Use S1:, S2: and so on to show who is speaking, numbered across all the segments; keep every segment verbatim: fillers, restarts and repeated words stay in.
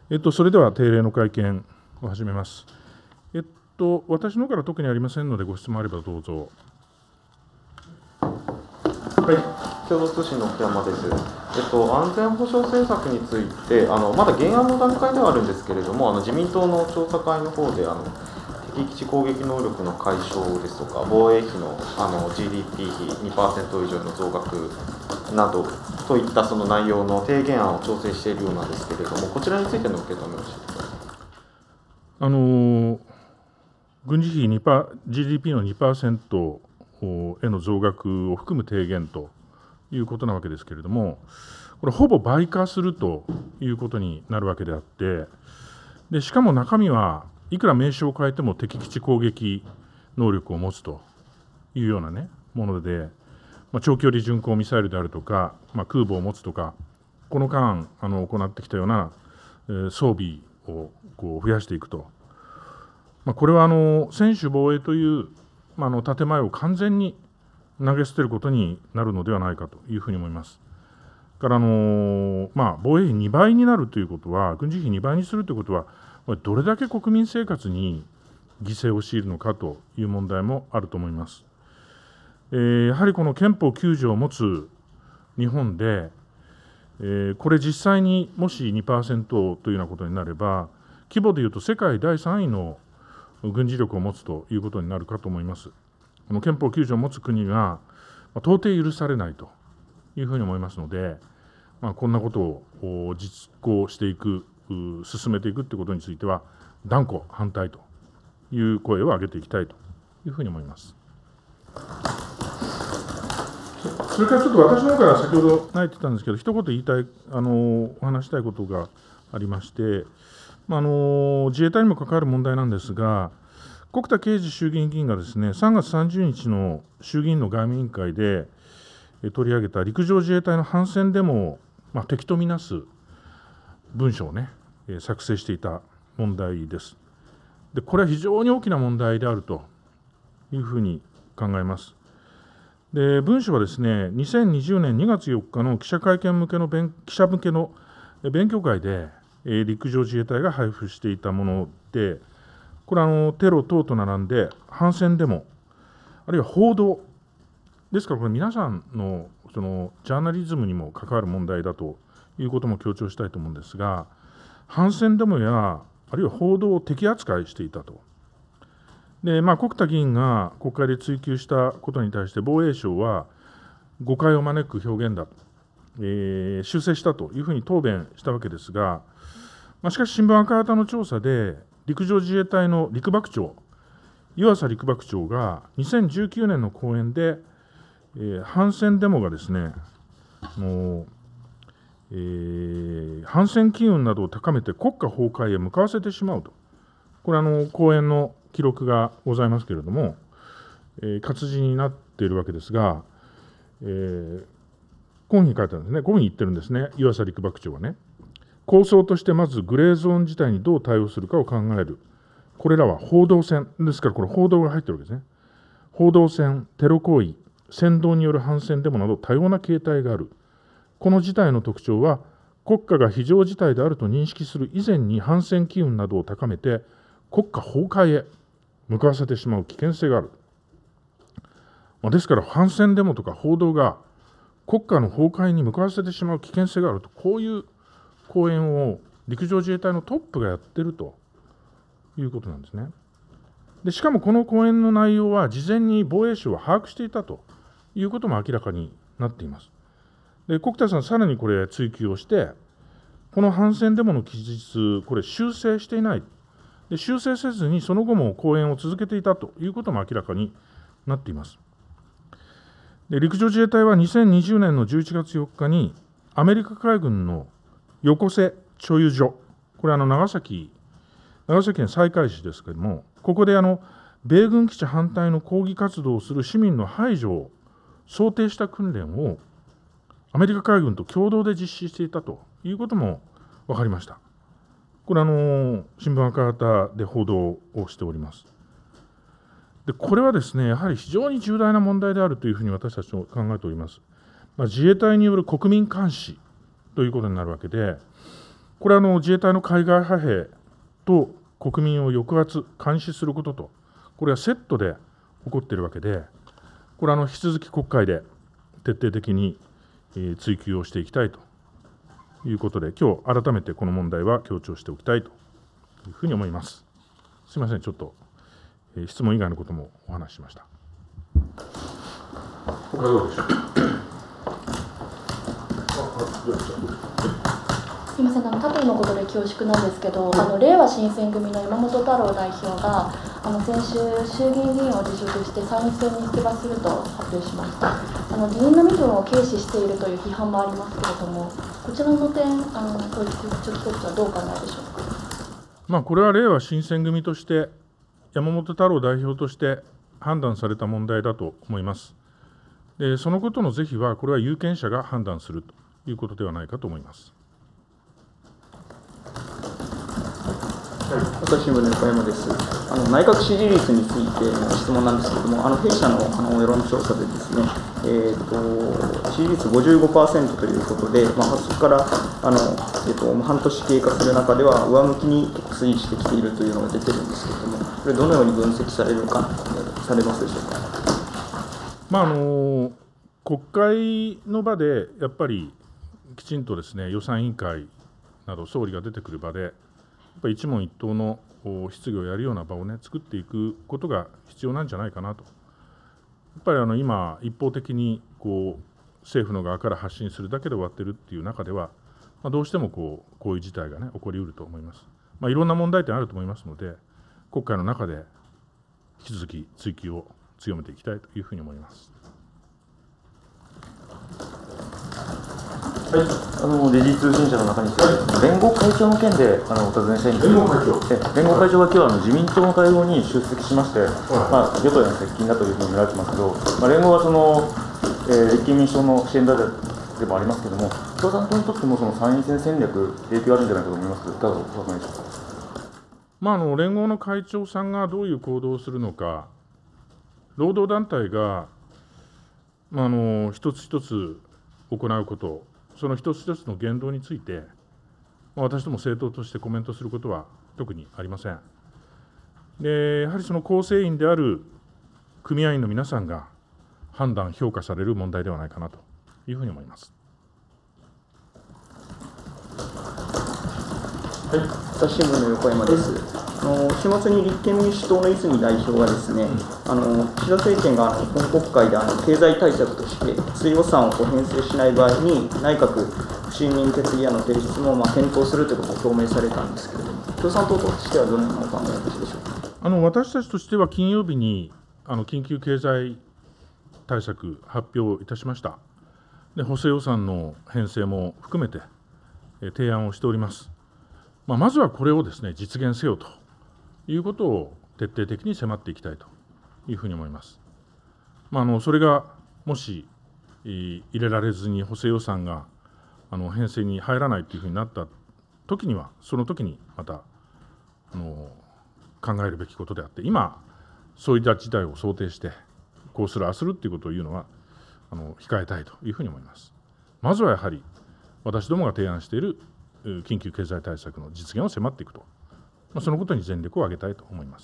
S1: えっと、それでは定例の会見を始めます。えっと、私の方から特にありませんので、ご質問あればどうぞ。
S2: はい、共同通信の木山です。えっと、安全保障政策について、あのまだ原案の段階ではあるんですけれども、あの自民党の調査会の方であの敵基地攻撃能力の解消ですとか、防衛費のあの ジーディーピー 比 にパーセント 以上の増額などといったその内容の提言案を調整しているようなんですけれども、こちらについての受け止めを教えてください。
S1: あの軍事費 にパーセント、ジーディーピー の にパーセント への増額を含む提言ということなわけですけれども、これ、ほぼ倍化するということになるわけであって、でしかも中身はいくら名称を変えても敵基地攻撃能力を持つというような、ね、もので、まあ、長距離巡航ミサイルであるとか、まあ、空母を持つとか、この間あの行ってきたような、えー、装備をこう増やしていくと、まあ、これはあの専守防衛という、まあ、あの建前を完全に投げ捨てることになるのではないかというふうに思います。からあの、まあ、防衛費にばいになるということは、軍事費にばいにするということは、どれだけ国民生活に犠牲を強いるのかという問題もあると思います。えー、やはりこの憲法きゅう条を持つ日本で、えー、これ実際にもし にパーセント というようなことになれば、規模でいうと世界だいさんいの軍事力を持つということになるかと思います。この憲法きゅう条を持つ国が到底許されないというふうに思いますので、まあ、こんなことを実行していく、進めていくということについては、断固反対という声を上げていきたいというふうに思います。それからちょっと私の方から先ほど泣いてたんですけど、一言言いたい、あのお話したいことがありまして、まあ、あの自衛隊にも関わる問題なんですが、国田圭司衆議院議員がですね、さんがつさんじゅうにちの衆議院の外務委員会で取り上げた陸上自衛隊の反戦デモを、まあ、敵とみなす文書をね、作成していた問題です。で、これは非常に大きな問題であるというふうに考えます。で、文書はですね、にせんにじゅうねんにがつよっかの記者会見向けの勉記者向けの勉強会で、えー、陸上自衛隊が配布していたもので、これはあのテロ等と並んで反戦デモ、あるいは報道ですから、これ皆さんのそのジャーナリズムにも関わる問題だということも強調したいと思うんですが、反戦デモやあるいは報道を敵扱いしていたと。で、まあ、国田議員が国会で追及したことに対して防衛省は誤解を招く表現だと、えー、修正したというふうに答弁したわけですが、まあ、しかし新聞赤旗の調査で陸上自衛隊の陸幕長、湯浅陸幕長がにせんじゅうきゅうねんの講演で、えー、反戦デモがですね、もうえー、反戦機運などを高めて国家崩壊へ向かわせてしまうと、これはあの講演の記録がございますけれども、えー、活字になっているわけですが、えー、こういうふうに書いてあるんですね。こういうふうに言ってるんですね、湯浅陸幕長はね。構想としてまずグレーゾーン自体にどう対応するかを考える。これらは報道戦ですから、これ報道が入ってるわけですね。報道戦、テロ行為、扇動による反戦デモなど多様な形態がある。この事態の特徴は、国家が非常事態であると認識する以前に反戦機運などを高めて国家崩壊へ向かわせてしまう危険性がある。まあ、ですから反戦デモとか報道が国家の崩壊に向かわせてしまう危険性があると、こういう講演を陸上自衛隊のトップがやっているということなんですね。でしかもこの講演の内容は事前に防衛省は把握していたということも明らかになっています。で、国田さん、さらにこれ追及をして、この反戦デモの記述、これ修正していない。で、修正せずにその後も講演を続けていたということも明らかになっています。で、陸上自衛隊はにせんにじゅうねんのじゅういちがつよっかにアメリカ海軍の横瀬貯油所、これはあの長崎、長崎県西海市ですけれども、ここであの米軍基地反対の抗議活動をする市民の排除を想定した訓練をアメリカ海軍と共同で実施していたということも分かりました。これはあの新聞赤旗で報道をしております。で、これはですね、やはり非常に重大な問題であるというふうに私たちは考えております。まあ、自衛隊による国民監視ということになるわけで、 これはあの自衛隊の海外派兵と国民を抑圧、監視することと、これはセットで起こっているわけで、これはあの引き続き国会で徹底的に追及をしていきたいということで、今日改めてこの問題は強調しておきたいというふうに思います。すみません、ちょっと質問以外のこともお話ししました。他どうでしょう。
S3: すみません、あの他党のことで恐縮なんですけど、あのれいわ新選組の山本太郎代表があの先週、衆議院議員を辞職して参院選に出馬すると発表しました。あの議員の身分を軽視しているという批判もありますけれども、こちらの点、あの統一局長としてはどうお考えでしょうか。
S1: まあ、これはれいわ新選組として、山本太郎代表として判断された問題だと思います。でそのことの是非は、これは有権者が判断するということではないかと思います。
S4: 朝日新聞の横山です。あの内閣支持率についての質問なんですけれども、あの弊社のあの世論調査でですね、えー、と支持率 ごじゅうごパーセント ということで、まあ、発足からあの、えー、と半年経過する中では上向きに推移してきているというのが出てるんですけれども、これどのように分析されるかされますでしょうか。
S1: まあ、あの国会の場でやっぱりきちんとですね、予算委員会など総理が出てくる場で、やっぱり一問一答の質疑をやるような場をね、作っていくことが必要なんじゃないかなと。やっぱりあの今、一方的にこう政府の側から発信するだけで終わっているっていう中では、まあ、どうしてもこうこういう事態がね、起こりうると思います。まあ、いろんな問題点あると思いますので、国会の中で引き続き追及を強めていきたいというふうに思います。
S5: はい、あのレジ通信社の中西です。連合会長の件であのお尋ねしたいんですけど、連合会長え連合会長は今日あの自民党の会合に出席しまして、はい、まあ、与党への接近だというふうに見られてますけど、まあ、連合はその、えー、立憲民主党の支援団体でもありますけれども、共産党にとってもその参院選戦略、影響あるんじゃないかと思いますけど、いかがお考えでしょうか。
S1: まあ、あの連合の会長さんがどういう行動をするのか、労働団体が、まあ、あの一つ一つ行うこと、その一つ一つの言動について、まあ、私ども政党としてコメントすることは特にありません。でやはりその構成員である組合員の皆さんが判断、評価される問題ではないかなというふうに思います。
S4: はい、朝日新聞の横山です。あの週末に立憲民主党の泉代表がですね、あの岸田政権があの今国会であの経済対策として追予算をこう編成しない場合に内閣不信任決議案の提出もまあ検討するということを表明されたんですけれども、共産党としてはどのようなお考えでしょうか。
S1: あの私たちとしては金曜日にあの緊急経済対策発表いたしました。で補正予算の編成も含めてえ提案をしております。まあ、まずはこれをですね、実現せよということを徹底的に迫っていきたいというふうに思います。まあ、あのそれがもし入れられずに補正予算があの編成に入らないというふうになったときには、そのときにまたあの考えるべきことであって、今、そういった事態を想定して、こうする、ああするということを言うのはあの控えたいというふうに思います。まずはやはり、私どもが提案している緊急経済対策の実現を迫っていくと、まあ、そのことに全力を挙げたいと思います。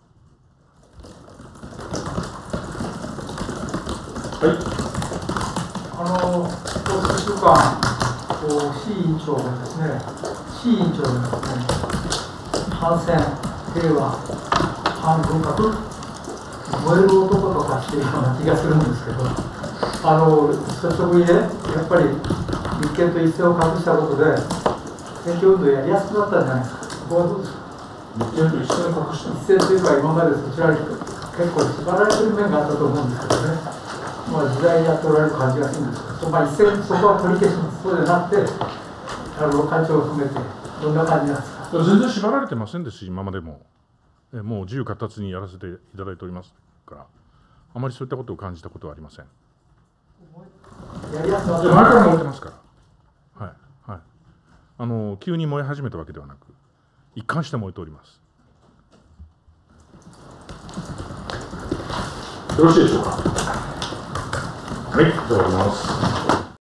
S6: はい、あの数週間、志位委員長がですね、志位委員長がですね、反戦、平和、反文革、燃える男とかしているような気がするんですけど、あの率直にね、やっぱり立憲と一線を画したことで、選挙運動やりやすくなったんじゃないですか。ここはどうですか。立憲と一線を画した。一線というか、今までそちらに結構縛られてる面があったと思うんですけどね。まあ、時代にやっておられる感じがするんですけど、まあ、一線、そこは取り消します。そうでなくて、あの会長を含めて、どんな感じなんですか。
S1: 全然縛られてませんですし、今までも。えもう自由闊達にやらせていただいておりますから、あまりそういったことを感じたことはありません。
S6: やりやすくなった。
S1: 前から燃えてますから。はい。はい。あの、急に燃え始めたわけではなく、一貫して燃えております。よろしいでしょうか。はい、じゃあ終わります。